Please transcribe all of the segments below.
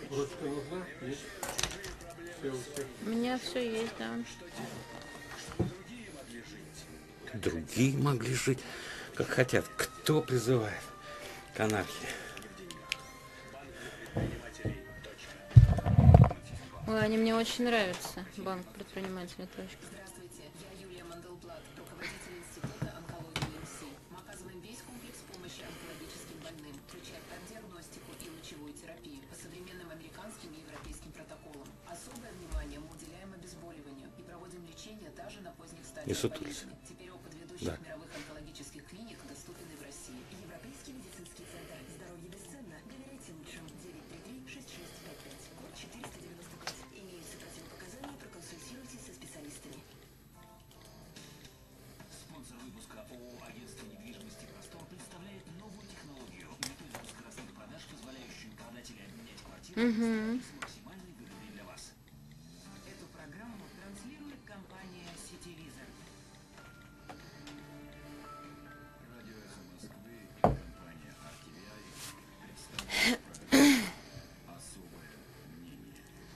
Ручка нужна? Есть? Все у всех. У меня все есть, да. Другие могли жить, как хотят. Кто призывает к анархии? Ой, они мне очень нравятся. Банк предпринимателя. Здравствуйте, я Юлия Манделблат, руководитель Института онкологии ИНСИ. Мы оказываем весь комплекс помощи онкологическим больным, включая диагностику и лучевую терапию по современным американским и европейским протоколам. Особое внимание мы уделяем обезболиванию и проводим лечение даже на поздних стадиях болезни. Теперь опыт ведущих мировых онкологических клиник доступен и в России. Европейский медицинский центр. Здоровье бесценно. Доверяйте лучшим. 933-6655. Код 495. Имеются противопоказания, проконсультируйтесь со специалистами. Спонсор выпуска ООО «Агентство недвижимости Простор» представляет новую технологию. Методику скоростных продаж, позволяющую продателю обменять квартиру с максимальной выгодой для вас. Эту программу транслирует компания «Сетевизор». Радио «Эхо Москвы» и компания «RTVI» представляют программу «Особое мнение».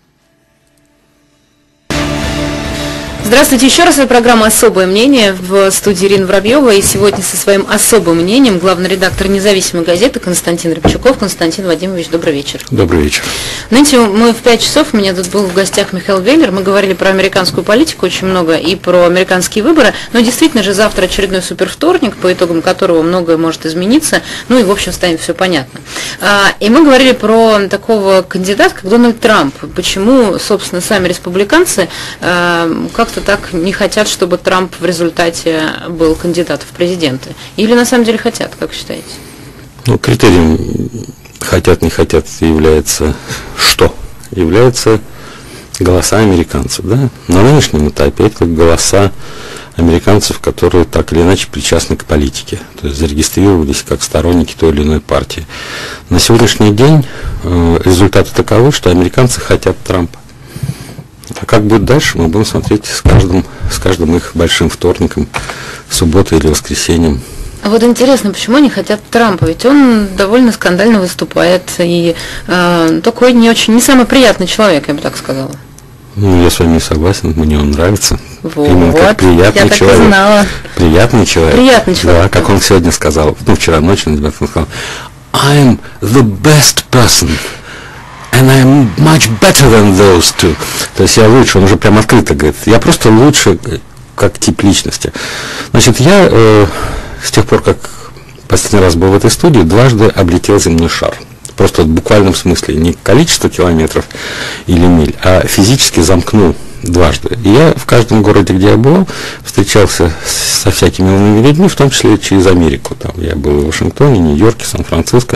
Здравствуйте еще раз, это программа «Особое мнение», в студии Ирина Воробьева, и сегодня со своим особым мнением главный редактор независимой газеты Константин Рябчуков. Константин Вадимович, добрый вечер. Добрый вечер. Знаете, мы в 5 часов, у меня тут был в гостях Михаил Веллер, мы говорили про американскую политику очень много и про американские выборы, но действительно же завтра очередной супервторник, по итогам которого многое может измениться, ну и в общем станет все понятно. И мы говорили про такого кандидата, как Дональд Трамп. Почему, собственно, сами республиканцы как-то так не хотят, чтобы Трамп в результате был кандидатом в президенты? Или на самом деле хотят, как считаете? Ну, критерием хотят, не хотят является что? Является голоса американцев, да? На нынешнем этапе это голоса американцев, которые так или иначе причастны к политике, то есть зарегистрировались как сторонники той или иной партии. На сегодняшний день результаты таковы, что американцы хотят Трампа. А как будет дальше, мы будем смотреть с каждым их большим вторником, субботой или воскресеньем. А вот интересно, почему они хотят Трампа? Ведь он довольно скандально выступает и такой не самый приятный человек, я бы так сказала. Ну, я с вами не согласен, мне он нравится. Вот, именно как приятный я так человек. и знала. Приятный человек. Приятный человек. Да, как он сегодня сказал, вчера ночью, он сказал, I'm the best person. And I'm much better than those two. То есть я лучше, он уже прям открыто говорит, я просто лучше как тип личности. Значит, я с тех пор, как последний раз был в этой студии, дважды облетел земной шар. Просто в буквальном смысле, не количество километров или миль, а физически замкнул дважды. И я в каждом городе, где я был, встречался со всякими умными людьми, в том числе через Америку. Там я был в Вашингтоне, Нью-Йорке, Сан-Франциско,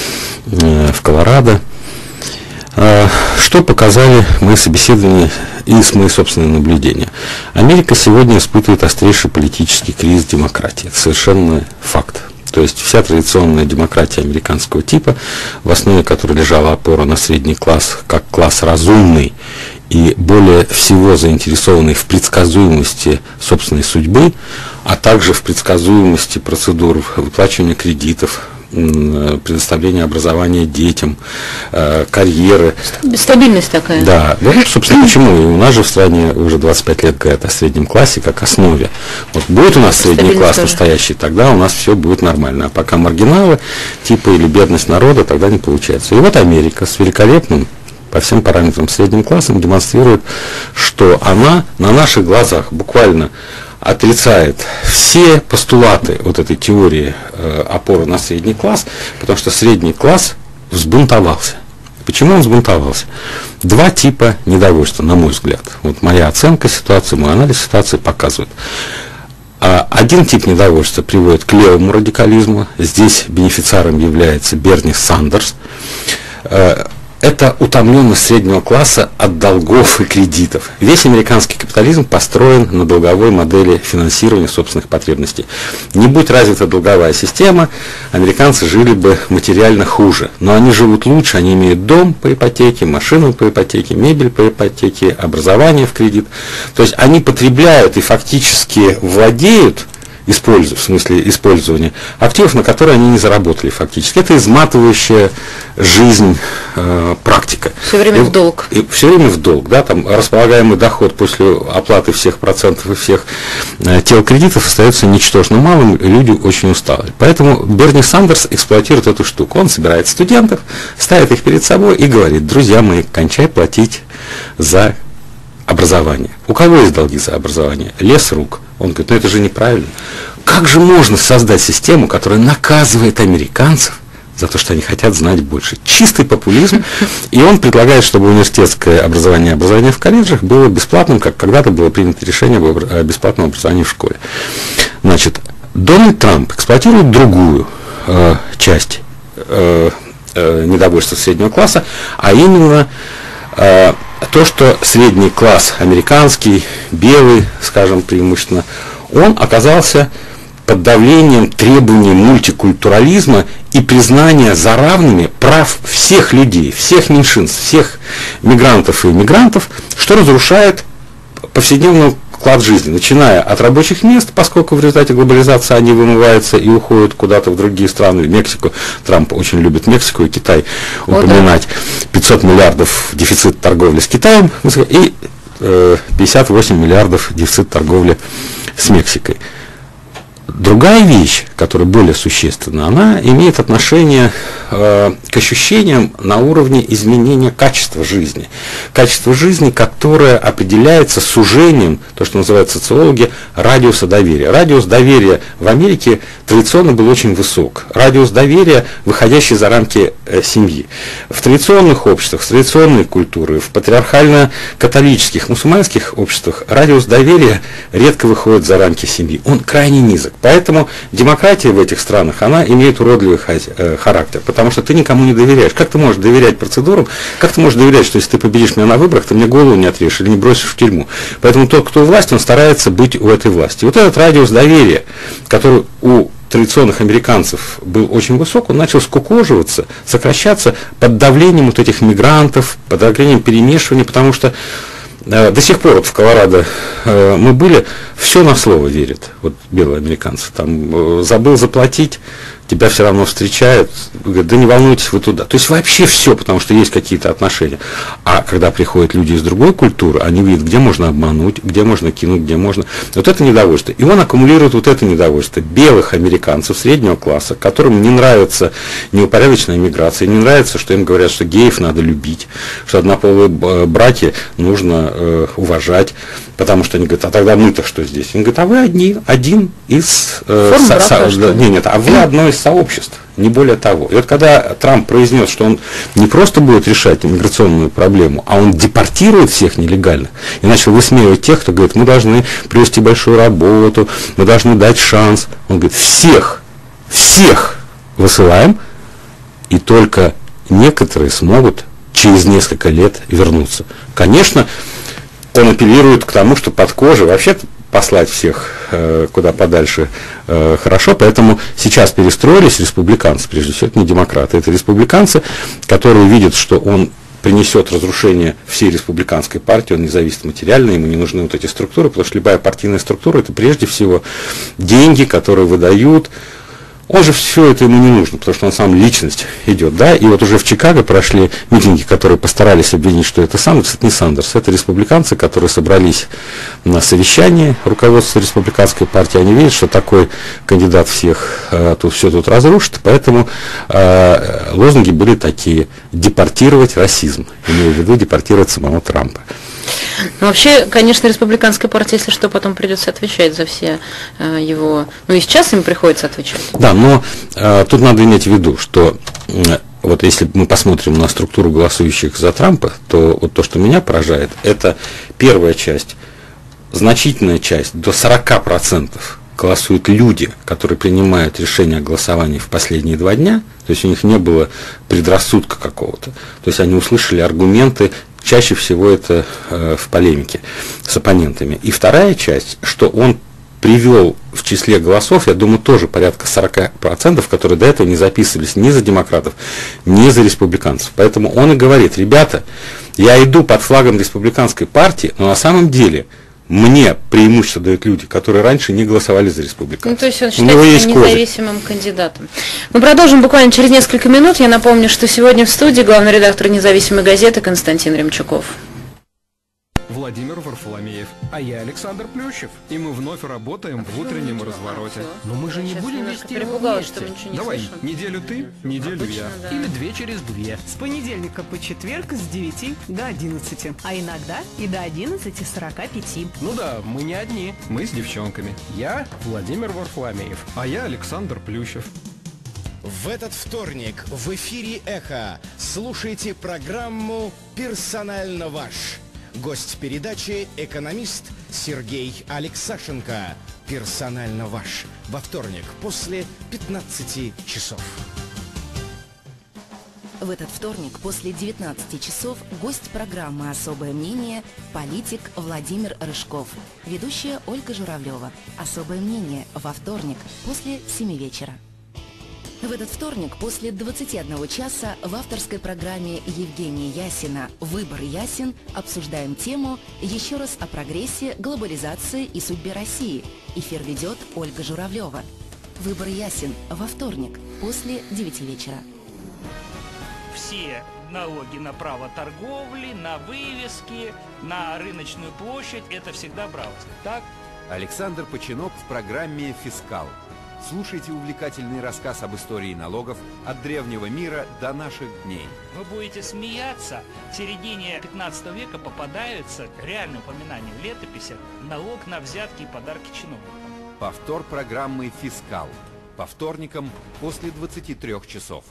в Колорадо. Что показали мои собеседования и мои собственные наблюдения? Америка сегодня испытывает острейший политический кризис демократии. Это совершенно факт. То есть вся традиционная демократия американского типа, в основе которой лежала опора на средний класс, как класс разумный и более всего заинтересованный в предсказуемости собственной судьбы, а также в предсказуемости процедур выплачивания кредитов, предоставления образования детям, карьеры. Стабильность такая. Да, вот, собственно, почему. И у нас же в стране уже 25 лет говорят о среднем классе как основе. Вот будет у нас средний класс настоящий, тогда у нас все будет нормально. А пока маргиналы, типа или бедность народа, тогда не получается. И вот Америка с великолепным, по всем параметрам средним классом, демонстрирует, что она на наших глазах буквально отрицает все постулаты вот этой теории опоры на средний класс, потому что средний класс взбунтовался. Почему он взбунтовался? Два типа недовольства, на мой взгляд. Вот моя оценка ситуации, мой анализ ситуации показывает. Один тип недовольства приводит к левому радикализму. Здесь бенефициаром является Берни Сандерс. Это утомленность среднего класса от долгов и кредитов. Весь американский капитализм построен на долговой модели финансирования собственных потребностей. Не будь развита долговая система, американцы жили бы материально хуже. Но они живут лучше, они имеют дом по ипотеке, машину по ипотеке, мебель по ипотеке, образование в кредит. То есть они потребляют и фактически владеют в смысле использования активов, на которые они не заработали фактически. Это изматывающая жизнь практика. Все время в долг. Все время в долг, да, там располагаемый доход после оплаты всех процентов и всех тел кредитов остается ничтожно малым, и люди очень устали. Поэтому Берни Сандерс эксплуатирует эту штуку. Он собирает студентов, ставит их перед собой и говорит: друзья мои, кончай платить за образование. У кого есть долги за образование? Лес рук. Он говорит: ну это же неправильно. Как же можно создать систему, которая наказывает американцев за то, что они хотят знать больше? Чистый популизм. И он предлагает, чтобы университетское образование в колледжах было бесплатным, как когда-то было принято решение о бесплатном образовании в школе. Значит, Дональд Трамп эксплуатирует другую часть недовольства среднего класса, а именно то, что средний класс американский, белый, скажем, преимущественно, он оказался под давлением требований мультикультурализма и признания за равными прав всех людей, всех меньшинств, всех мигрантов и иммигрантов, что разрушает повседневный уклад жизни, начиная от рабочих мест, поскольку в результате глобализации они вымываются и уходят куда-то в другие страны, в Мексику. Трамп очень любит Мексику и Китай упоминать. 500 миллиардов дефицит торговли с Китаем и 58 миллиардов дефицит торговли с Мексикой. Другая вещь, которая более существенна, она имеет отношение к ощущениям на уровне изменения качества жизни. Качество жизни, которое определяется сужением, то, что называют социологи, радиуса доверия. Радиус доверия в Америке традиционно был очень высок. Радиус доверия, выходящий за рамки семьи. В традиционных обществах, в традиционной культуре, в патриархально-католических, мусульманских обществах радиус доверия редко выходит за рамки семьи. Он крайне низок. Поэтому демократия в этих странах, она имеет уродливый характер, потому что ты никому не доверяешь. Как ты можешь доверять процедурам, как ты можешь доверять, что если ты победишь меня на выборах, ты мне голову не отрежешь или не бросишь в тюрьму. Поэтому тот, кто у власти, он старается быть у этой власти. И вот этот радиус доверия, который у традиционных американцев был очень высок, он начал скукоживаться, сокращаться под давлением вот этих мигрантов, под давлением перемешивания, потому что до сих пор вот в Колорадо мы были, все на слово верят, вот белые американцы, там забыл заплатить, тебя все равно встречают, говорят: да не волнуйтесь, вы туда. То есть вообще все, потому что есть какие-то отношения. А когда приходят люди из другой культуры, они видят, где можно обмануть, где можно кинуть, где можно. Вот это недовольство. И он аккумулирует вот это недовольство белых американцев среднего класса, которым не нравится неупорядоченная миграция, не нравится, что им говорят, что геев надо любить, что однополые браки нужно уважать, потому что они говорят: а тогда мы-то что здесь? Он говорит: а вы один из... Нет, а вы одно из сообществ, не более того. И вот когда Трамп произнес, что он не просто будет решать иммиграционную проблему, а он депортирует всех нелегальных, и начал высмеивать тех, кто говорит: мы должны привести большую работу, мы должны дать шанс. Он говорит: всех высылаем, и только некоторые смогут через несколько лет вернуться. Конечно, он апеллирует к тому, что под кожей вообще послать всех куда подальше хорошо, поэтому сейчас перестроились республиканцы, прежде всего, это не демократы, это республиканцы, которые видят, что он принесет разрушение всей республиканской партии, он не зависит материально, ему не нужны вот эти структуры, потому что любая партийная структура — это прежде всего деньги, которые выдают. Он же все это ему не нужно, потому что он сам личность идет, да, и вот уже в Чикаго прошли митинги, которые постарались обвинить, что это Сандерс. Это не Сандерс, это республиканцы, которые собрались на совещании руководства республиканской партии. Они видят, что такой кандидат всех тут разрушит, поэтому лозунги были такие: депортировать расизм, имею в виду депортировать самого Трампа. Ну, вообще, конечно, республиканская партия, если что, потом придется отвечать за все его... Ну, и сейчас им приходится отвечать. Да, но тут надо иметь в виду, что вот если мы посмотрим на структуру голосующих за Трампа, то вот то, что меня поражает, это первая часть, значительная часть, до 40% голосуют люди, которые принимают решение о голосовании в последние 2 дня, то есть у них не было предрассудка какого-то, то есть они услышали аргументы. Чаще всего это в полемике с оппонентами. И вторая часть, что он привел в числе голосов, я думаю, тоже порядка 40%, которые до этого не записывались ни за демократов, ни за республиканцев. Поэтому он и говорит: ребята, я иду под флагом республиканской партии, но на самом деле мне преимущество дают люди, которые раньше не голосовали за республиканцев. Ну, то есть он У него есть считается независимым кандидатом. Мы продолжим буквально через несколько минут. Я напомню, что сегодня в студии главный редактор независимой газеты Константин Ремчуков. Владимир Варфоломеев, а я Александр Плющев, и мы вновь работаем в утреннем развороте. Но мы же не Сейчас будем немножко вести его перепугалась, вместе. что мы ничего не Давай, слышим. неделю ты, неделю я. да. Или 2 через 2. С понедельника по четверг с 9 до 11. А иногда и до 11:45. Ну да, мы не одни, мы с девчонками. Я Владимир Варфоломеев, а я Александр Плющев. В этот вторник в эфире «Эхо» слушайте программу «Персонально ваш». Гость передачи – экономист Сергей Алексашенко. «Персонально ваш». Во вторник после 15 часов. В этот вторник после 19 часов гость программы «Особое мнение» – политик Владимир Рыжков. Ведущая Ольга Журавлева. «Особое мнение» во вторник после 7 вечера. В этот вторник после 21 часа в авторской программе Евгения Ясина «Выбор Ясин» обсуждаем тему «Еще раз о прогрессе, глобализации и судьбе России». Эфир ведет Ольга Журавлева. «Выбор Ясин» во вторник после 9 вечера. Все налоги на право торговли, на вывески, на рыночную площадь – это всегда бралось. Так? Александр Починок в программе «Фискал». Слушайте увлекательный рассказ об истории налогов от древнего мира до наших дней. Вы будете смеяться. В середине 15 века попадаются реальные упоминания в летописях налог на взятки и подарки чиновникам. Повтор программы «Фискал». По вторникам после 23 часов.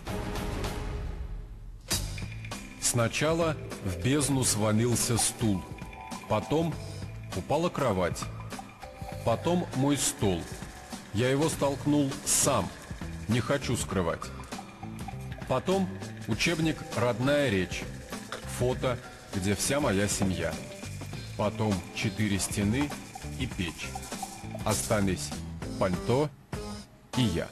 Сначала в бездну свалился стул, потом упала кровать, потом мой стол. Я его столкнул сам, не хочу скрывать. Потом учебник «Родная речь», фото, где вся моя семья. Потом 4 стены и печь. Остались пальто и я.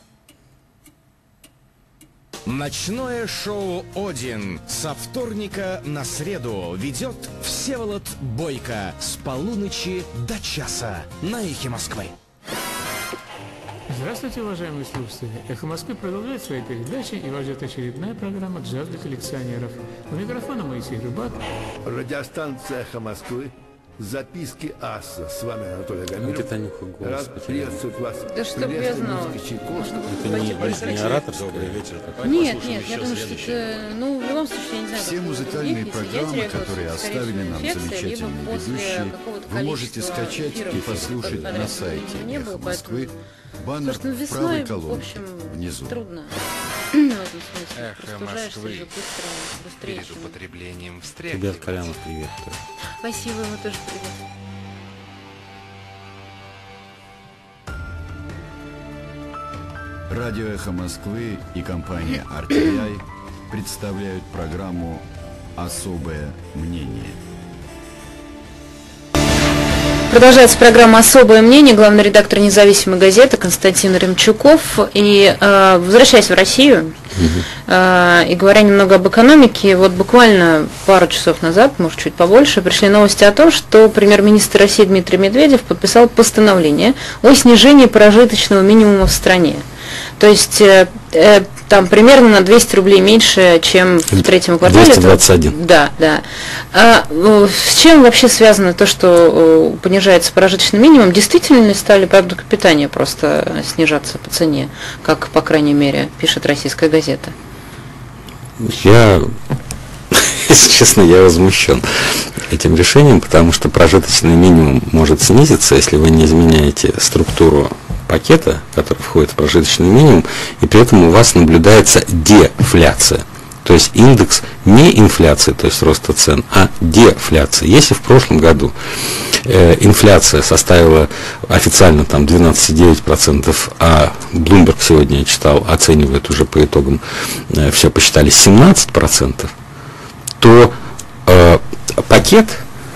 Ночное шоу «Один» со вторника на среду ведет Всеволод Бойко с полуночи до часа на «Эхе Москвы». Здравствуйте, уважаемые слушатели! «Эхо Москвы» продолжает свои передачи, и вас ждет очередная программа «Джаз для коллекционеров». У микрофона Моисей Рыбак. Радиостанция «Эхо Москвы». Записки аса. С вами Анатолий Гамиров. Рад приветствовать вас. Да чтоб я знала. Это не ораторское. Добрый вечер. Нет, я думаю, что это, ну, в любом случае, я не знаю, все музыкальные программы, которые оставили нам замечательные ведущие, вы можете скачать и послушать на сайте «Эхо Москвы». Баннер в правой колонке внизу. Трудно. В этом смысле. «Эхо Москвы» перед употреблением встряхивать. Тебе от Коляна привет. Спасибо, ему тоже привет. Радио «Эхо Москвы» и компания RTI представляют программу «Особое мнение». Продолжается программа «Особое мнение». Главный редактор независимой газеты Константин Ремчуков. И возвращаясь в Россию, и говоря немного об экономике, вот буквально пару часов назад, может чуть побольше, пришли новости о том, что премьер-министр России Дмитрий Медведев подписал постановление о снижении прожиточного минимума в стране. То есть там примерно на 200 рублей меньше, чем в третьем квартале. 221. Да. С чем вообще связано то, что понижается прожиточный минимум? Действительно ли стали продукты питания просто снижаться по цене, как, по крайней мере, пишет «Российская газета»? Если честно, я возмущен этим решением, потому что прожиточный минимум может снизиться, если вы не изменяете структуру пакета, который входит в прожиточный минимум, и при этом у вас наблюдается дефляция. То есть индекс не инфляции, то есть роста цен, а дефляции. Если в прошлом году инфляция составила официально там 12,9%, а Bloomberg сегодня я читал, оценивает уже по итогам, все посчитали 17%, то пакет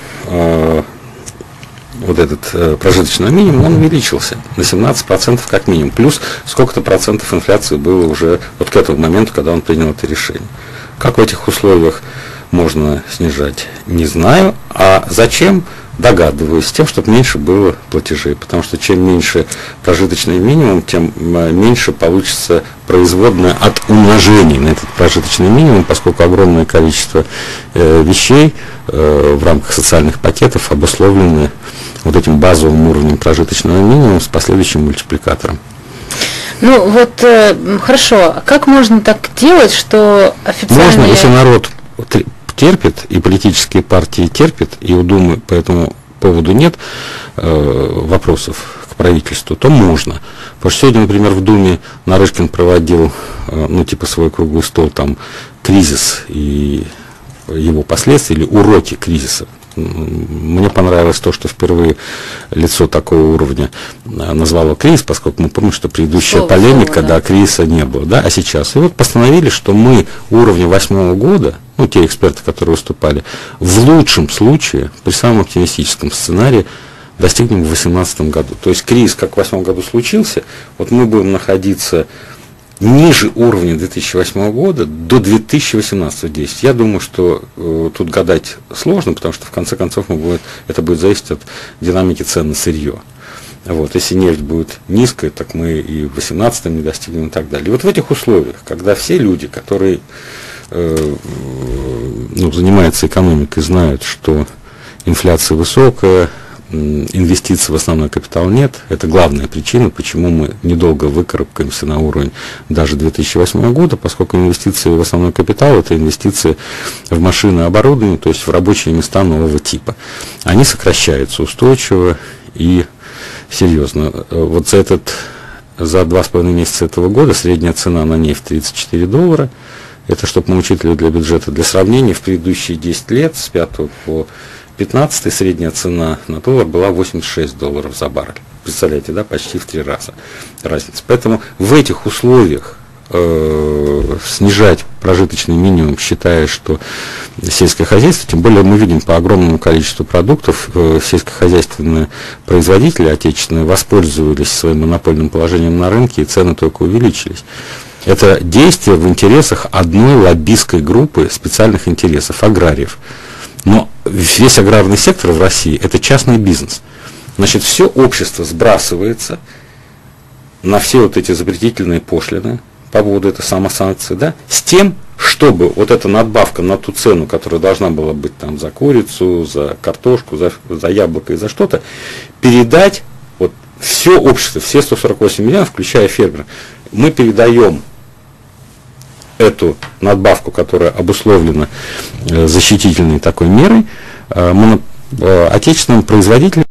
вот этот прожиточный минимум, он увеличился на 17% как минимум. Плюс сколько-то процентов инфляции было уже вот к этому моменту, когда он принял это решение. Как в этих условиях можно снижать, не знаю. А зачем? догадываюсь, с тем, чтобы меньше было платежей, потому что чем меньше прожиточный минимум, тем меньше получится производная от умножений на этот прожиточный минимум, поскольку огромное количество вещей в рамках социальных пакетов обусловлены вот этим базовым уровнем прожиточного минимума с последующим мультипликатором. Ну вот, хорошо, а как можно так делать, что официально... Можно, если народ терпит, и политические партии терпят, и у Думы по этому поводу нет вопросов к правительству, то можно. Потому что сегодня, например, в Думе Нарышкин проводил, свой круглый стол, там, кризис и его последствия, или уроки кризиса. Мне понравилось то, что впервые лицо такого уровня назвало кризис, поскольку мы помним, что предыдущая полемика, кризиса не было, да, а сейчас. И вот постановили, что мы уровня 2008 года, те эксперты, которые выступали, в лучшем случае, при самом оптимистическом сценарии, достигнем в 2018 году. То есть кризис, как в 2008 году случился, вот мы будем находиться ниже уровня 2008 года до 2018-10. Я думаю, что тут гадать сложно, потому что в конце концов это будет зависеть от динамики цен на сырье. Вот, если нефть будет низкой, так мы и в 2018 не достигнем и так далее. И вот в этих условиях, когда все люди, которые занимаются экономикой, знают, что инфляция высокая, инвестиций в основной капитал нет. Это главная причина, почему мы недолго выкарабкаемся на уровень даже 2008 года, поскольку инвестиции в основной капитал – это инвестиции в машины и оборудование, то есть в рабочие места нового типа. Они сокращаются устойчиво и серьезно. Вот за 2,5 месяца этого года средняя цена на нефть $34. Это, чтобы мы учитывали для бюджета, для сравнения, в предыдущие 10 лет, с 5 по 15 средняя цена на доллар была $86 за баррель. Представляете, да, почти в 3 раза разница. Поэтому в этих условиях снижать прожиточный минимум, считая, что сельское хозяйство, тем более мы видим по огромному количеству продуктов, сельскохозяйственные производители отечественные воспользовались своим монопольным положением на рынке, и цены только увеличились. Это действие в интересах одной лоббистской группы специальных интересов, аграриев. Но весь аграрный сектор в России – это частный бизнес. Значит, все общество сбрасывается на все вот эти запретительные пошлины по поводу этой самосанкции, да, с тем, чтобы вот эта надбавка на ту цену, которая должна была быть там за курицу, за картошку, за яблоко и за что-то, передать вот все общество, все 148 миллионов, включая фермеров, мы передаем эту надбавку, которая обусловлена защитительной такой мерой, отечественным производителям,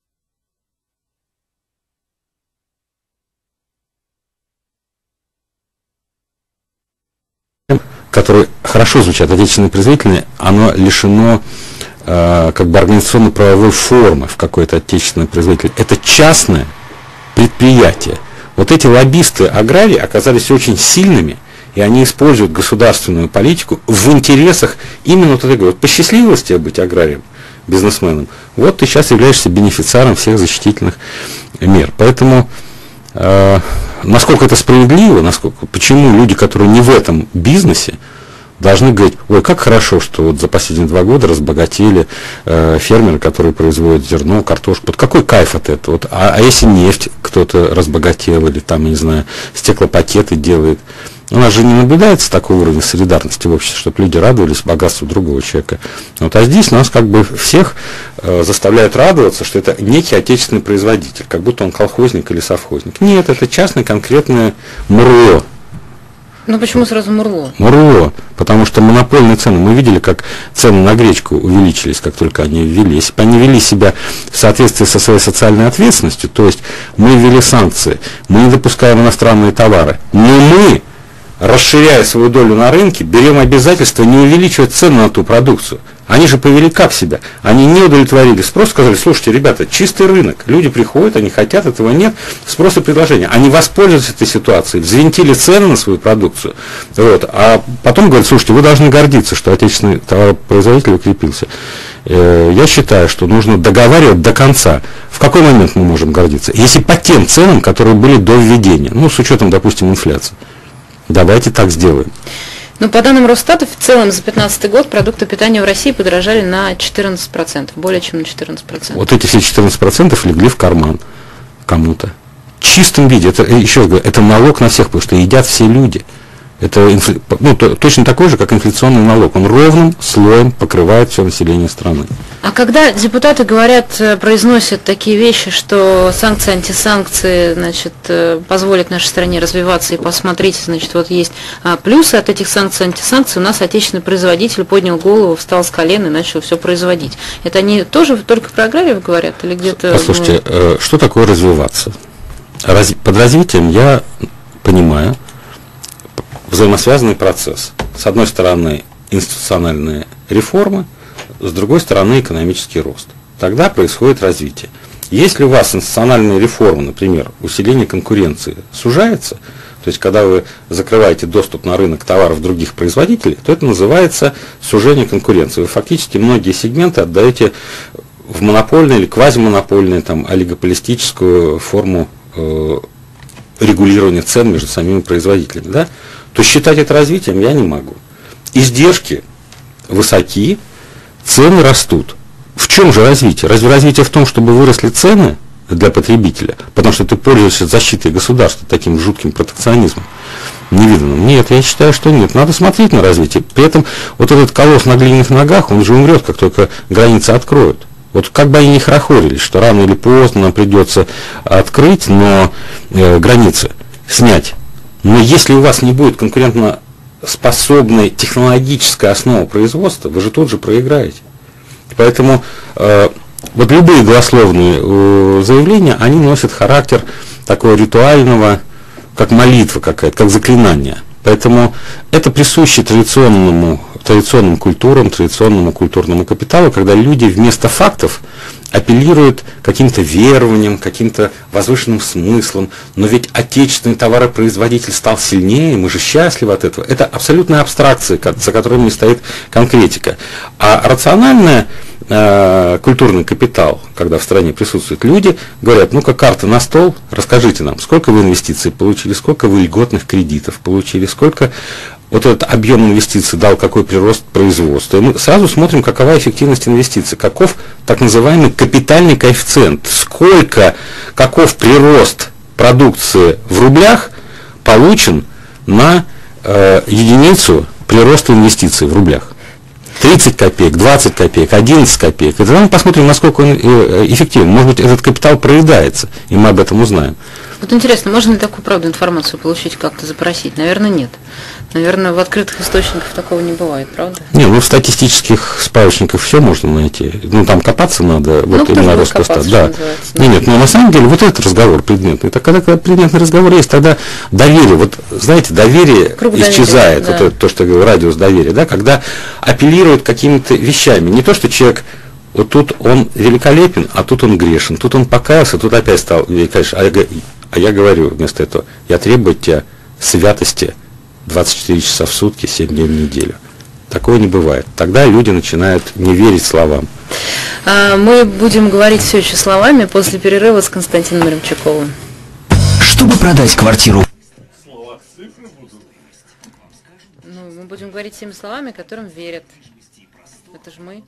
которые хорошо звучат, отечественные производители, оно лишено организационно-правовой формы в какой-то отечественный производитель. Это частное предприятие. Вот эти лоббисты аграрии оказались очень сильными, и они используют государственную политику в интересах именно вот этой, вот посчастливилось тебе быть аграрием, бизнесменом, вот ты сейчас являешься бенефициаром всех защитительных мер. Поэтому насколько это справедливо, почему люди, которые не в этом бизнесе, должны говорить: ой, как хорошо, что вот за последние 2 года разбогатели фермеры, которые производят зерно, картошку. Вот какой кайф от этого? Вот, а если нефть кто-то разбогател, или там, не знаю, стеклопакеты делает? У нас же не наблюдается такого уровня солидарности в обществе, чтобы люди радовались богатству другого человека. Вот, а здесь нас всех заставляют радоваться, что это некий отечественный производитель, как будто он колхозник или совхозник. Нет, это частное конкретное МРО. Ну почему сразу МРО? МРО, потому что монопольные цены. Мы видели, как цены на гречку увеличились, как только они ввели. Если бы они вели себя в соответствии со своей социальной ответственностью, то есть мы ввели санкции, мы не допускаем иностранные товары, но мы, расширяя свою долю на рынке, берем обязательство не увеличивать цены на ту продукцию. Они же повели как себя? Они не удовлетворили спрос, сказали: слушайте, ребята, чистый рынок, люди приходят, они хотят, этого нет, спрос и предложение. Они воспользовались этой ситуацией, взвинтили цены на свою продукцию, вот, а потом говорят: слушайте, вы должны гордиться, что отечественный товаропроизводитель укрепился. Я считаю, что нужно договаривать до конца. В какой момент мы можем гордиться? Если по тем ценам, которые были до введения, с учетом, допустим, инфляции. Давайте так сделаем. Ну, по данным Росстата, в целом за 2015 год продукты питания в России подорожали на 14%, более чем на 14%. Вот эти все 14% легли в карман кому-то. В чистом виде, это, еще раз говорю, это налог на всех, потому что едят все люди. Это точно такой же, как инфляционный налог. Он ровным слоем покрывает все население страны. А когда депутаты говорят, произносят такие вещи, что санкции, антисанкции, значит, позволят нашей стране развиваться, и посмотрите, значит, вот есть плюсы от этих санкций, антисанкций, у нас отечественный производитель поднял голову, встал с колен и начал все производить. Это они тоже только про аграриев говорят или где-то... Послушайте, что такое развиваться? Под развитием я понимаю взаимосвязанный процесс. С одной стороны, институциональные реформы, с другой стороны, экономический рост. Тогда происходит развитие. Если у вас институциональные реформы, например, усиление конкуренции сужается, то есть когда вы закрываете доступ на рынок товаров других производителей, то это называется сужение конкуренции. Вы фактически многие сегменты отдаете в монопольную или квазимонопольную, там, олигополистическую форму регулирования цен между самими производителями, да? То считать это развитием я не могу. Издержки высоки, цены растут. В чем же развитие? Разве развитие в том, чтобы выросли цены для потребителя, потому что ты пользуешься защитой государства таким жутким протекционизмом невиданным? Нет, я считаю, что нет. Надо смотреть на развитие. При этом вот этот колосс на глиняных ногах, он же умрет, как только границы откроют. Вот как бы они ни хорохорились, что рано или поздно нам придется открыть, но границы снять. Но если у вас не будет конкурентоспособной технологической основы производства, вы же тут же проиграете. Поэтому вот любые голословные заявления, они носят характер такого ритуального, как молитва какая-то, как заклинание. Поэтому это присуще традиционным культурам, традиционному культурному капиталу, когда люди вместо фактов апеллируют каким-то верованием, каким-то возвышенным смыслом. Но ведь отечественный товаропроизводитель стал сильнее, мы же счастливы от этого. Это абсолютная абстракция, за которой не стоит конкретика. А рациональная культурный капитал, когда в стране присутствуют люди, говорят, ну-ка, карта на стол, расскажите нам, сколько вы инвестиций получили, сколько вы льготных кредитов получили, сколько вот этот объем инвестиций дал какой прирост производства. И мы сразу смотрим, какова эффективность инвестиций, каков так называемый капитальный коэффициент, каков прирост продукции в рублях получен на единицу прироста инвестиций в рублях. 30 копеек, 20 копеек, 11 копеек. И тогда мы посмотрим, насколько он эффективен. Может быть, этот капитал проедается, и мы об этом узнаем. Вот интересно, можно ли такую, правда, информацию получить, как-то запросить? Наверное, нет. Наверное, в открытых источниках такого не бывает, правда? Не, ну в статистических справочниках все можно найти. Ну там копаться надо, вот именно Росстат. Да. Нет, но на самом деле вот этот разговор предметный. Это когда предметный разговор есть, тогда доверие, вот знаете, доверие круг исчезает, доверия, да. Вот это, то, что я говорю, радиус доверия, да, когда апеллируют какими-то вещами. Не то, что человек, вот тут он великолепен, а тут он грешен, тут он покаялся, тут опять стал великолепен. А я говорю вместо этого, я требую от тебя святости 24 часа в сутки, 7 дней в неделю. Такого не бывает. Тогда люди начинают не верить словам. Мы будем говорить все еще словами после перерыва с Константином Ремчуковым. Чтобы продать квартиру. Ну, мы будем говорить теми словами, которым верят. Это же мы.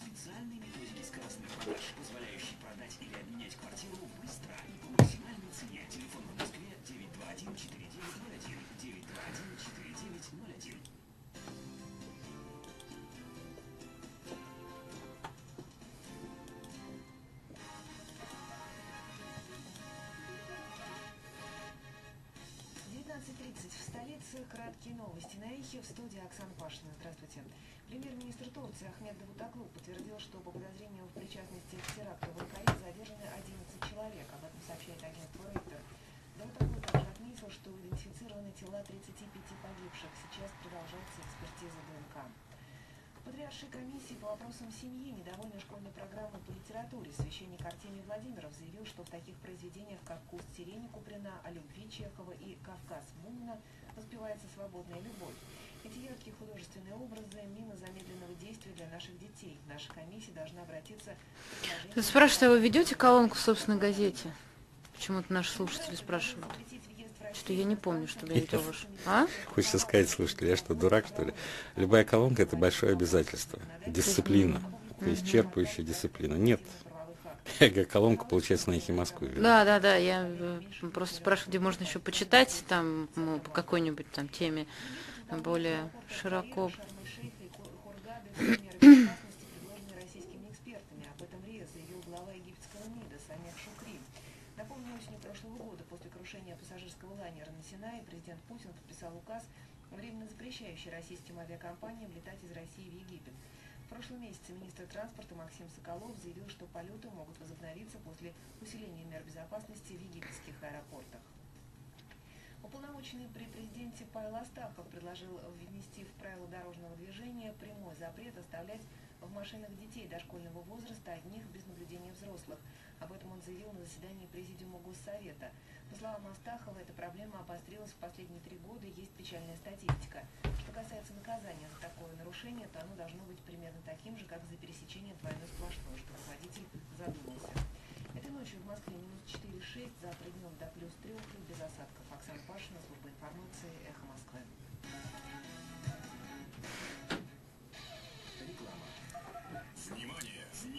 Краткие новости на Эхе, в студии Оксана Пашина. Здравствуйте. Премьер-министр Турции Ахмед Давутоглу подтвердил, что по подозрению в причастности к теракту в Анкаре задержаны 11 человек. Об этом сообщает агентство Reuters. Давутоглу также отметил, что идентифицированы тела 35 погибших. Сейчас продолжается экспертиза ДНК. Патриаршей комиссии по вопросам семьи недовольны школьной программой по литературе. Священник Артемий Владимиров заявил, что в таких произведениях, как «Куст сирени» Куприна, «О любви» Чехова и «Кавказ» Бунина воспевается свободная любовь. Эти яркие художественные образы – мина замедленного действия для наших детей. Наша комиссия должна обратиться к... Спрашивают, а вы ведете колонку в собственной газете? Почему-то наши слушатели спрашивают. Что я не помню, чтобы я видела ваш. А? Хочется сказать, слушайте, я что, дурак, что ли? Любая колонка – это большое обязательство. Дисциплина. Исчерпывающая дисциплина. Нет. Я говорю, колонка получается на «Эхе Москвы». Да. Я просто спрашиваю, где можно еще почитать там по какой-нибудь там теме более широко. Президент Путин подписал указ, временно запрещающий российским авиакомпаниям летать из России в Египет. В прошлом месяце министр транспорта Максим Соколов заявил, что полеты могут возобновиться после усиления мер безопасности в египетских аэропортах. Уполномоченный при президенте Павел Астахов предложил внести в правила дорожного движения прямой запрет оставлять в машинах детей дошкольного возраста одних без наблюдения взрослых. Об этом он заявил на заседании Президиума Госсовета. По словам Астахова, эта проблема обострилась в последние 3 года, есть печальная статистика. Что касается наказания за такое нарушение, то оно должно быть примерно таким же, как за пересечение двойной сплошной, чтобы водитель задумался. Этой ночью в Москве минус 4,6, завтра днем до плюс 3, без осадков. Оксана Пашина, служба информации, Эхо Москвы. Реклама. Внимание!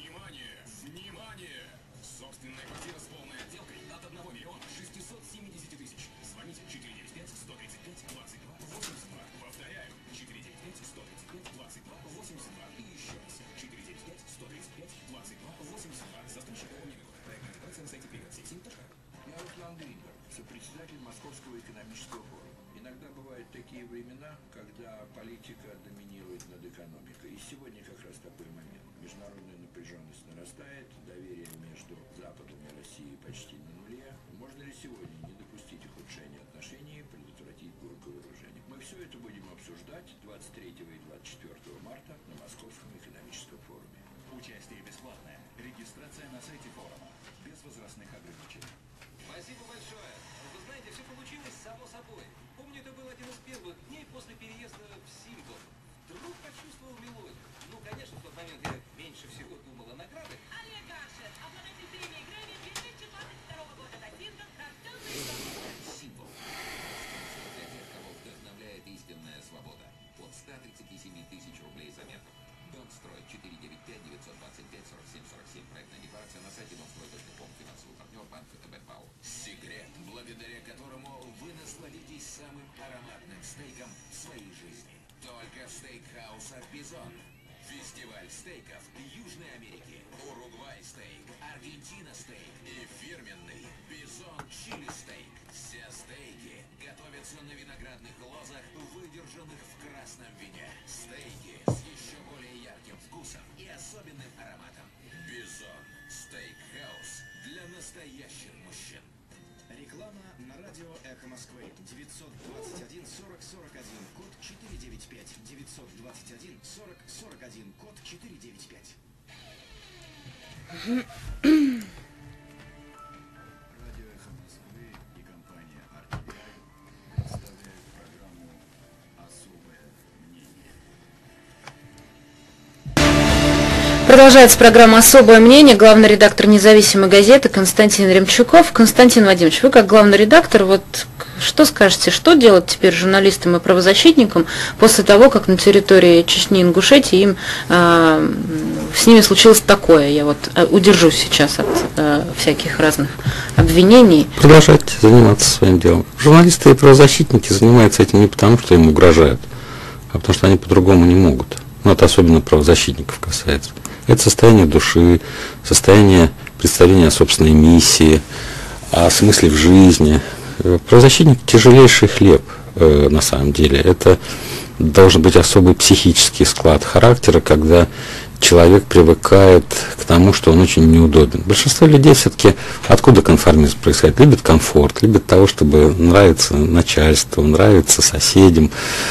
Собственная квартира с полной отделкой от 1 670 000. Звоните 495-135-22-82. Повторяю, 495-135-22-82. И еще раз, 495-135-22-82. Застройщик Омега. Проектная интеграция на сайте «Привет-7.ру». Я Руслан Гринберг, сопредседатель Московского экономического форума. Иногда бывают такие времена, когда политика доминирует над экономикой. И сегодня как раз такой момент. Международная напряженность нарастает, доверие между Западом и Россией почти на нуле. Можно ли сегодня не допустить ухудшения отношений и предотвратить горькое вооружение? Мы все это будем обсуждать 23 и 24 марта на Московском экономическом форуме. Участие бесплатное. Регистрация на сайте форума. Без возрастных ограничений. Спасибо большое. Вы знаете, все получилось само собой. Помню, это был один из первых дней после переезда в Симптон. Вдруг почувствовал мелодию. Ну, конечно, в тот момент я меньше всего думал о наградах. Олег Аршин, обладатель премии Грэмми 2022 года за Симптон, рожденный Символ. Для тех, кого вдохновляет истинная свобода. От 137 тысяч рублей за метр. Донстрой 495-925-47-47. Проектная декларация на сайте донстрой.ком. Финансовый партнер банк ВТБ ПАО. Секрет, благодаря которому вы насладитесь самым ароматным стейком в своей жизни. Только в стейкхаусах Бизон. Фестиваль стейков Южной Америки. Уругвай стейк, Аргентина стейк и фирменный Бизон чили стейк. Все стейки готовятся на виноградных лозах, выдержанных в красном вине. Стейки с еще более ярким вкусом и особенным ароматом. Бизон Стейкхаус для настоящих мужчин. Реклама на радио «Эхо Москвы». 921 40 41, код 495. 921 40 41, код 495. Радио «Эхо Москвы» и компания «Артевиаль» представляют программу «Особое мнение». Продолжается программа «Особое мнение». Главный редактор независимой газеты Константин Ремчуков. Константин Вадимович, вы как главный редактор, вот что скажете, что делать теперь журналистам и правозащитникам после того, как на территории Чечни и Ингушетии с ними случилось такое? Я вот удержусь сейчас от всяких разных обвинений. Продолжать заниматься своим делом. Журналисты и правозащитники занимаются этим не потому, что им угрожают, а потому что они по-другому не могут. Ну, это особенно правозащитников касается. Это состояние души, состояние представления о собственной миссии, о смысле в жизни. Правозащитник – тяжелейший хлеб, на самом деле. Это должен быть особый психический склад характера, когда человек привыкает к тому, что он очень неудобен. Большинство людей все-таки, откуда конформизм происходит? Любят комфорт, любят того, чтобы нравиться начальству, нравиться соседям.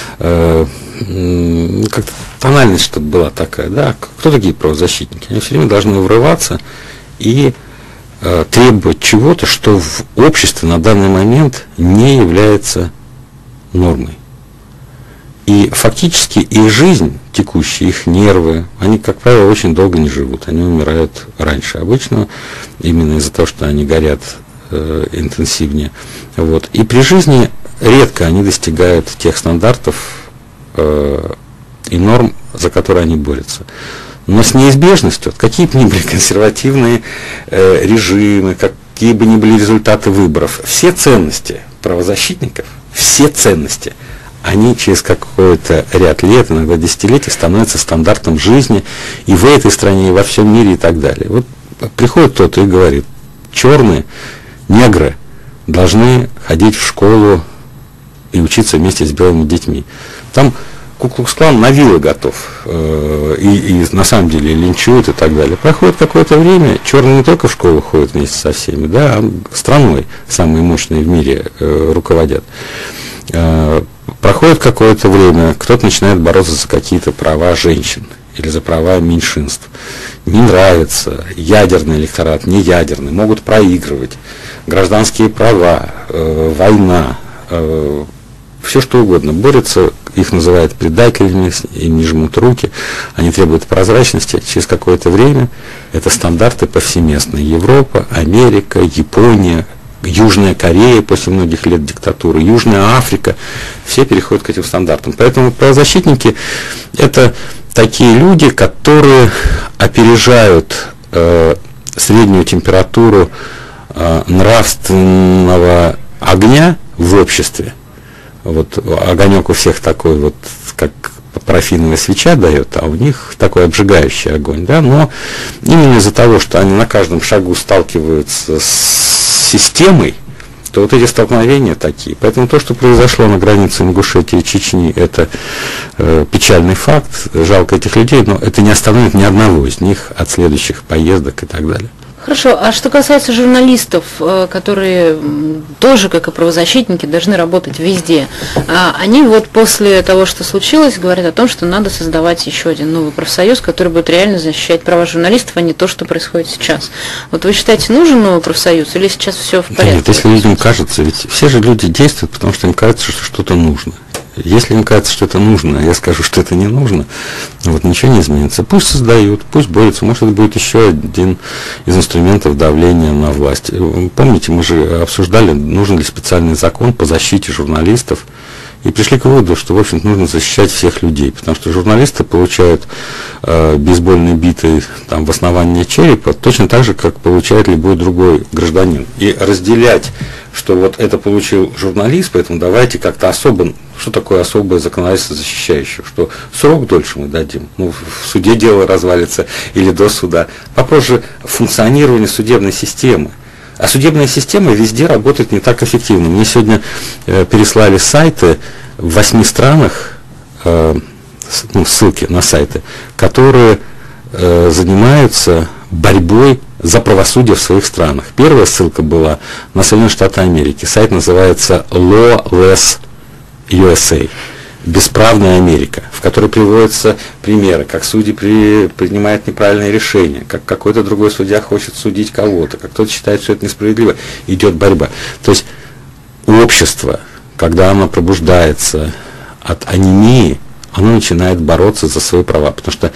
Как-то тональность, чтобы была такая. Да? Кто такие правозащитники? Они все время должны врываться и требовать чего-то, что в обществе на данный момент не является нормой. И фактически их жизнь текущая, их нервы, они, как правило, очень долго не живут, они умирают раньше. Обычно именно из-за того, что они горят интенсивнее. Вот. И при жизни редко они достигают тех стандартов и норм, за которые они борются. Но с неизбежностью, какие бы ни были консервативные режимы, какие бы ни были результаты выборов, все ценности правозащитников, все ценности, они через какой-то ряд лет, иногда десятилетий, становятся стандартом жизни и в этой стране, и во всем мире, и так далее. Вот приходит кто-то и говорит, черные, негры должны ходить в школу и учиться вместе с белыми детьми. Там Ку-клукс-клан на вилы готов, и на самом деле линчуют и так далее. Проходит какое-то время, черные не только в школу ходят вместе со всеми, да, а страной, самые мощные в мире, руководят. Проходит какое-то время, кто-то начинает бороться за какие-то права женщин или за права меньшинств. Не нравится ядерный электорат, не ядерный, могут проигрывать. Гражданские права, война, все что угодно. Борются, их называют предателями, им не жмут руки, они требуют прозрачности. Через какое-то время это стандарты повсеместные. Европа, Америка, Япония, Южная Корея после многих лет диктатуры, Южная Африка, все переходят к этим стандартам. Поэтому правозащитники – это такие люди, которые опережают среднюю температуру нравственного огня в обществе. Вот огонек у всех такой вот, как парафиновая свеча дает, а у них такой обжигающий огонь, да, но именно из-за того, что они на каждом шагу сталкиваются с системой, то вот эти столкновения такие. Поэтому то, что произошло на границе Ингушетии и Чечни, это печальный факт, жалко этих людей, но это не остановит ни одного из них от следующих поездок и так далее. Хорошо, а что касается журналистов, которые тоже, как и правозащитники, должны работать везде, они вот после того, что случилось, говорят о том, что надо создавать еще один новый профсоюз, который будет реально защищать права журналистов, а не то, что происходит сейчас. Вот вы считаете, нужен новый профсоюз или сейчас все в порядке? Да нет, если людям кажется, ведь все же люди действуют, потому что им кажется, что что-то нужно. Если им кажется, что это нужно, а я скажу, что это не нужно, вот ничего не изменится. Пусть создают, пусть борются. Может, это будет еще один из инструментов давления на власть. Помните, мы же обсуждали, нужен ли специальный закон по защите журналистов, и пришли к выводу, что, в общем-то, нужно защищать всех людей, потому что журналисты получают бейсбольной битой там, в основании черепа точно так же, как получает любой другой гражданин. И разделять, что вот это получил журналист, поэтому давайте как-то особо, что такое особое законодательство защищающее, что срок дольше мы дадим, ну, в суде дело развалится или до суда. Вопрос же функционирования судебной системы. А судебная система везде работает не так эффективно. Мне сегодня переслали сайты в 8 странах, ссылки на сайты, которые занимаются борьбой за правосудие в своих странах. Первая ссылка была на Соединенные Штаты Америки. Сайт называется Lawless USA. Бесправная Америка, в которой приводятся примеры, как судьи принимают неправильные решения, как какой-то другой судья хочет судить кого-то, как кто-то считает, что это несправедливо, идет борьба. То есть общество, когда оно пробуждается от анемии, оно начинает бороться за свои права, потому что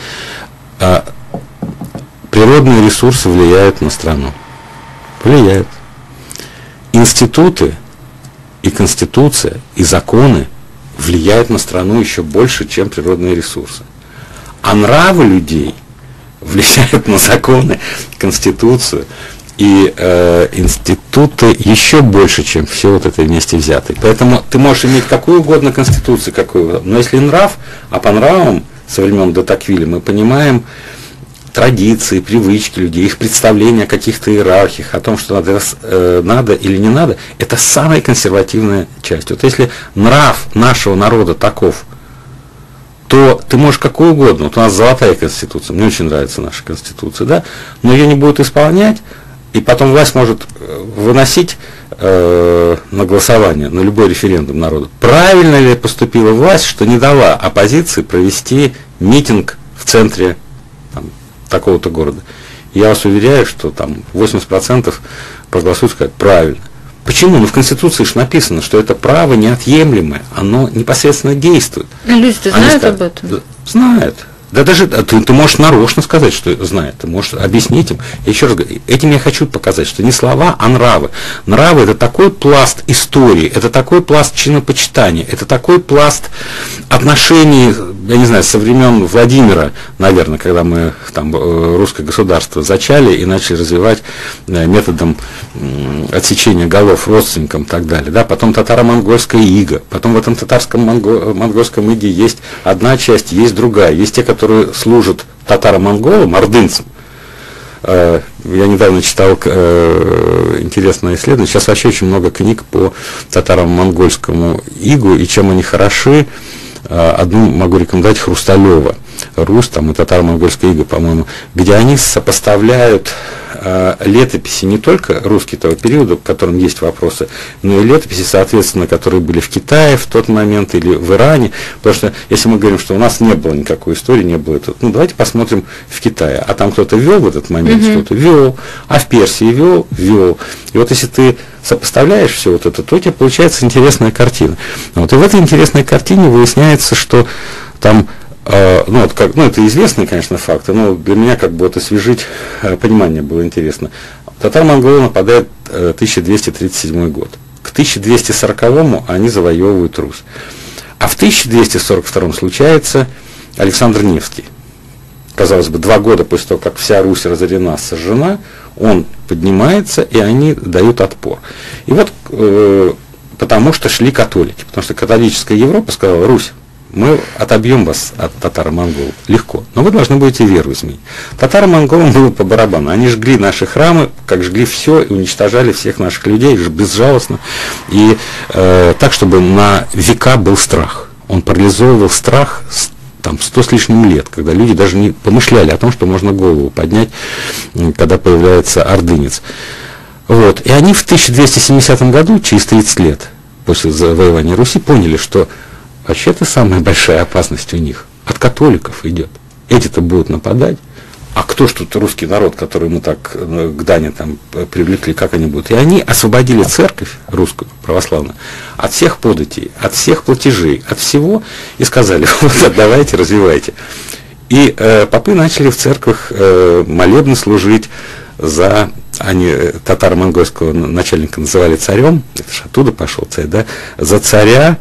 природные ресурсы влияют на страну. Влияют. Институты и конституция, и законы влияют на страну еще больше, чем природные ресурсы. А нравы людей влияют на законы, конституцию и институты еще больше, чем все вот это вместе взятые. Поэтому ты можешь иметь какую угодно конституцию, но если нрав, а по нравам со времен де Токвилля мы понимаем традиции, привычки людей, их представления о каких-то иерархиях, о том, что надо или не надо, это самая консервативная часть. Вот если нрав нашего народа таков, то ты можешь какую угодно, вот у нас золотая конституция, мне очень нравится наша конституция, да, но ее не будут исполнять, и потом власть может выносить на голосование, на любой референдум народу. Правильно ли поступила власть, что не дала оппозиции провести митинг в центре такого-то города? Я вас уверяю, что там 80% проголосуют, скажут правильно. Почему? Ну в Конституции же написано, что это право неотъемлемое, оно непосредственно действует. Люди-то знают об этом? Знают. Да даже ты можешь нарочно сказать, что знает, ты можешь объяснить им. Я еще раз говорю, этим я хочу показать, что не слова, а нравы. Нравы — это такой пласт истории, это такой пласт чинопочитания, это такой пласт отношений, я не знаю, со времен Владимира, наверное, когда мы там русское государство зачали и начали развивать методом отсечения голов родственникам и так далее. Да? Потом татаро-монгольская ига, потом в этом татарском монгольском иге есть одна часть, есть другая, есть те, которые служат татаро-монголам, ордынцам. Я недавно читал интересное исследование. Сейчас вообще очень много книг по татаро-монгольскому игу и чем они хороши. Одну могу рекомендовать, Хрусталева, Русь, там и татаро-монгольская ига, по-моему, где они сопоставляют летописи не только русские того периода, к которым есть вопросы, но и летописи, соответственно, которые были в Китае в тот момент или в Иране. Потому что если мы говорим, что у нас не было никакой истории, не было этого, ну давайте посмотрим в Китае. А там кто-то вел в этот момент, что-то вел, а в Персии вел. И вот если ты сопоставляешь все вот это, то у тебя получается интересная картина. Вот, и в этой интересной картине выясняется, что там это известные, конечно, факты, но для меня как бы вот освежить понимание было интересно. Татаро-монголы нападают 1237 год. К 1240-му они завоевывают Русь. А в 1242 случается Александр Невский. Казалось бы, 2 года после того, как вся Русь разорена, сожжена, он поднимается, и они дают отпор. И вот потому что шли католики, потому что католическая Европа сказала: Русь, мы отобьем вас от татаро-монголов легко, но вы должны будете веру изменить. Татаро-монголам было по барабану. Они жгли наши храмы, как жгли все, и уничтожали всех наших людей безжалостно. И так, чтобы на века был страх. Он парализовывал страх там 100 с лишним лет, когда люди даже не помышляли о том, что можно голову поднять, когда появляется ордынец. Вот. И они в 1270 году, через 30 лет после завоевания Руси, поняли, что вообще-то самая большая опасность у них от католиков идет. Эти-то будут нападать. А кто ж тут русский народ, который мы так к Дане там привлекли, как они будут? И они освободили церковь русскую, православную, от всех податей, от всех платежей, от всего, и сказали: вот давайте, развивайте. И попы начали в церквах молебны служить за... Они татаро-монгольского начальника называли царем, это же оттуда пошел царь, да, за царя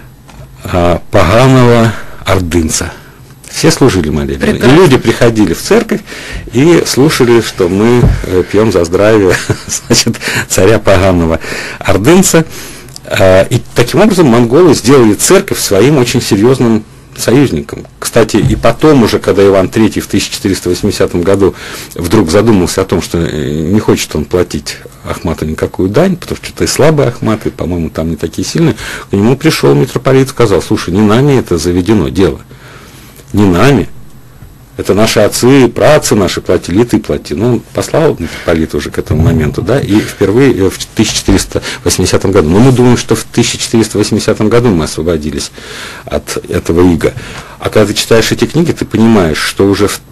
поганого ордынца. Все служили молебны. И люди приходили в церковь и слушали, что мы пьем за здравие, значит, царя поганого ордынца. И таким образом монголы сделали церковь своим очень серьезным союзником. Кстати, и потом уже, когда Иван III в 1480 году вдруг задумался о том, что не хочет он платить Ахмату никакую дань, потому что что-то и слабые Ахматы, по-моему, там не такие сильные, к нему пришел митрополит и сказал: слушай, не нами это заведено дело, не нами, это наши отцы, праотцы наши платили, и ты плати. Ну, он послал митрополита уже к этому моменту, да, и впервые в 1480 году. Но мы думаем, что в 1480 году мы освободились от этого ига. А когда ты читаешь эти книги, ты понимаешь, что уже в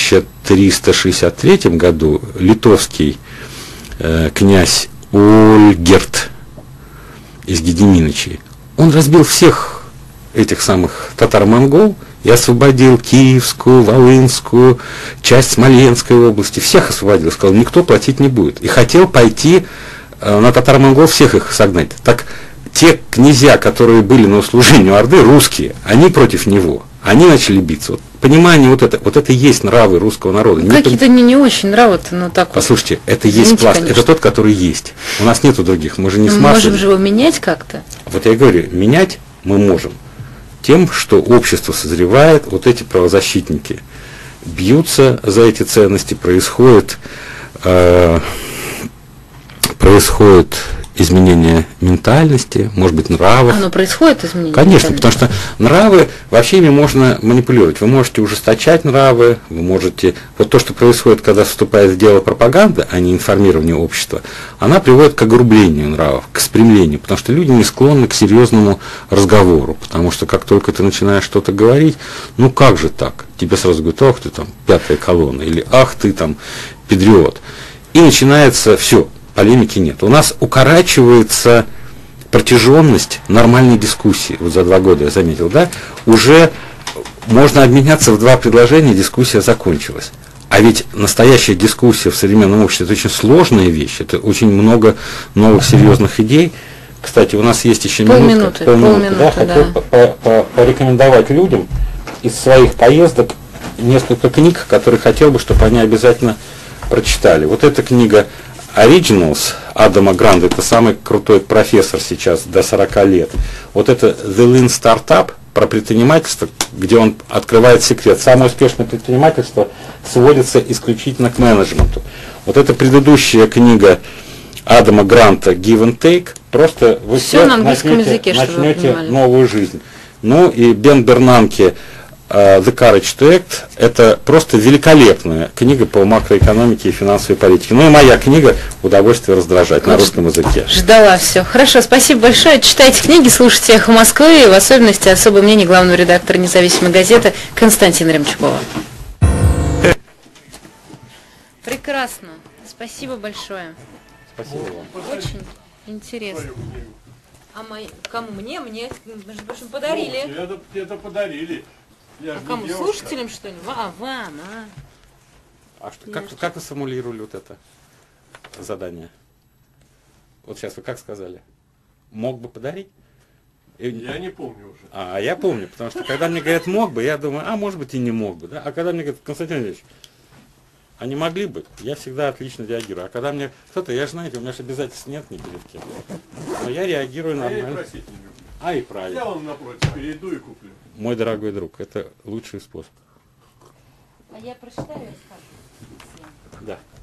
1363 году литовский князь Ольгерт из Гедеминичей, он разбил всех этих самых татаро-монгол и освободил Киевскую, Волынскую, часть Смоленской области, всех освободил, сказал: никто платить не будет. И хотел пойти на татаро-монгол, всех их согнать. Так те князья, которые были на услужении у Орды, русские, они против него, они начали биться. Вот, понимание вот это и есть нравы русского народа. Какие-то не очень нравы-то, но так. Послушайте, это есть пласт, конечно. Это тот, который есть. У нас нету других, мы же не смартфоны. Можем же его менять как-то. Вот я говорю, менять мы можем тем, что общество созревает, вот эти правозащитники бьются за эти ценности, происходит изменение ментальности, может быть, нравов. Оно происходит изменение? Конечно, потому что нравы, вообще ими можно манипулировать. Вы можете ужесточать нравы, вы можете... Вот то, что происходит, когда вступает в дело пропаганда, а не информирование общества, она приводит к огрублению нравов, к спрямлению, потому что люди не склонны к серьезному разговору, потому что как только ты начинаешь что-то говорить, ну как же так? Тебе сразу говорят: ах ты там пятая колонна, или ах ты там патриот. И начинается все. Полемики нет. У нас укорачивается протяженность нормальной дискуссии. Вот за 2 года я заметил, да, уже можно обменяться в 2 предложения, дискуссия закончилась. А ведь настоящая дискуссия в современном обществе – это очень сложная вещь, это очень много новых серьезных идей. Кстати, у нас есть еще полминуты. Да, хотел порекомендовать людям из своих поездок несколько книг, которые хотел бы, чтобы они обязательно прочитали. Вот эта книга Originals Адама Гранта, это самый крутой профессор сейчас до 40 лет. Вот это The Lean Startup про предпринимательство, где он открывает секрет. Самое успешное предпринимательство сводится исключительно к менеджменту. Вот эта предыдущая книга Адама Гранта Give and Take, просто вы все начнете новую жизнь. Ну и Бен Бернанке The Courage to Act, это просто великолепная книга по макроэкономике и финансовой политике. Ну и моя книга «Удовольствие раздражать» на русском языке. Ждала все. Хорошо, спасибо большое. Читайте книги, слушайте «Эхо Москвы», и в особенности особое мнение главного редактора независимой газеты Константина Ремчукова. Прекрасно. Спасибо большое. Спасибо вам. Очень интересно. А кому? Мне, между прочим, подарили. Это подарили. А кому? Слушателям, что ли? Вам, А что, как вы сформулировали вот это задание? Вот сейчас вы как сказали? Мог бы подарить? Я не помню уже. А я помню, потому что когда мне говорят «мог бы», я думаю, может быть и не мог бы. Да? А когда мне говорят: Константин Ильич, а не могли бы, я всегда отлично реагирую. А когда мне кто-то, я же, знаете, у меня же обязательств нет ни перед кем. Но я реагирую нормально. Я и просить не люблю. И правильно. Я вам напротив перейду и куплю. Мой дорогой друг, это лучший способ. А я прочитаю и скажу. Да.